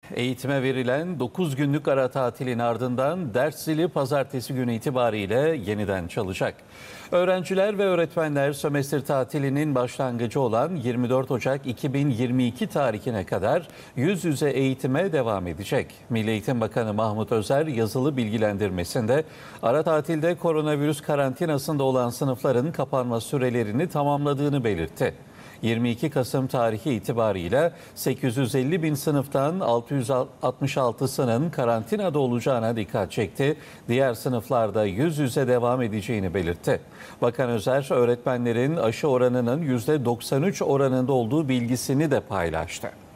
Eğitime verilen 9 günlük ara tatilin ardından ders zili pazartesi günü itibariyle yeniden çalacak. Öğrenciler ve öğretmenler sömestr tatilinin başlangıcı olan 24 Ocak 2022 tarihine kadar yüz yüze eğitime devam edecek. Milli Eğitim Bakanı Mahmut Özer yazılı bilgilendirmesinde ara tatilde koronavirüs karantinasında olan sınıfların kapanma sürelerini tamamladığını belirtti. 22 Kasım tarihi itibarıyla 850 bin sınıftan 666'sının karantinada olacağına dikkat çekti. Diğer sınıflarda yüz yüze devam edeceğini belirtti. Bakan Özer, öğretmenlerin aşı oranının %93 oranında olduğu bilgisini de paylaştı.